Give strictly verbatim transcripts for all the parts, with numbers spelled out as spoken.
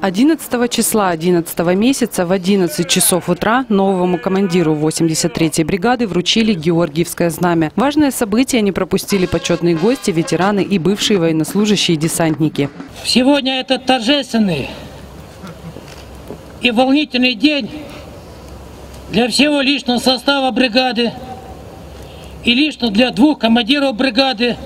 одиннадцатого числа одиннадцатого месяца в одиннадцать часов утра новому командиру восемьдесят третьей бригады вручили Георгиевское знамя. Важное событие не пропустили почетные гости, ветераны и бывшие военнослужащие десантники. Сегодня это торжественный и волнительный день для всего личного состава бригады и лично для двух командиров бригады,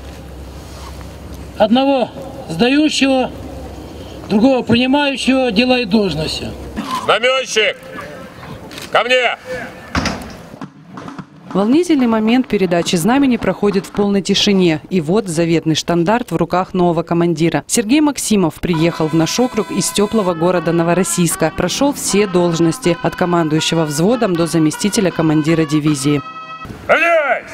одного сдающего, другого принимающего дела и должности. Знаменщик, ко мне! Волнительный момент передачи знамени проходит в полной тишине. И вот заветный штандарт в руках нового командира. Сергей Максимов приехал в наш округ из теплого города Новороссийска. Прошел все должности от командующего взводом до заместителя командира дивизии. Равняйсь!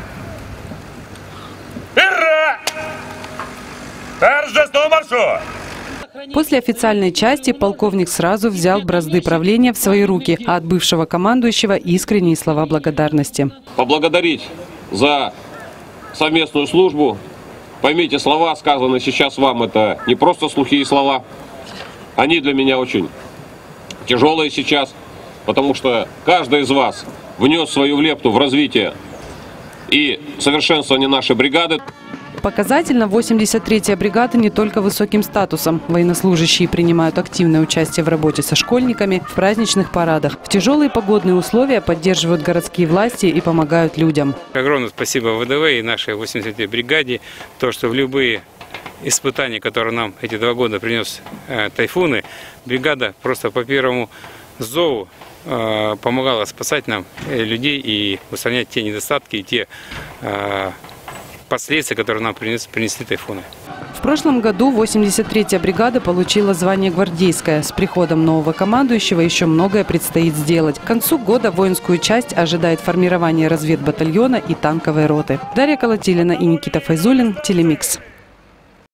Ура! Торжество маршу! После официальной части полковник сразу взял бразды правления в свои руки, а от бывшего командующего искренние слова благодарности. Поблагодарить за совместную службу. Поймите, слова, сказанные сейчас вам, это не просто сухие слова. Они для меня очень тяжелые сейчас, потому что каждый из вас внес свою лепту в развитие и совершенствование нашей бригады. Показательно, восемьдесят третья бригада не только высоким статусом. Военнослужащие принимают активное участие в работе со школьниками, в праздничных парадах. В тяжелые погодные условия поддерживают городские власти и помогают людям. Огромное спасибо ВДВ и нашей восемьдесят третьей бригаде, то, что в любые испытания, которые нам эти два года принес э, тайфуны, бригада просто по первому зову э, помогала спасать нам э, людей и устранять те недостатки и те э, последствия, которые нам принес, принесли тайфуны. В прошлом году восемьдесят третья бригада получила звание гвардейское. С приходом нового командующего еще многое предстоит сделать. К концу года воинскую часть ожидает формирование разведбатальона и танковой роты. Дарья Колотилина и Никита Файзулин, Телемикс.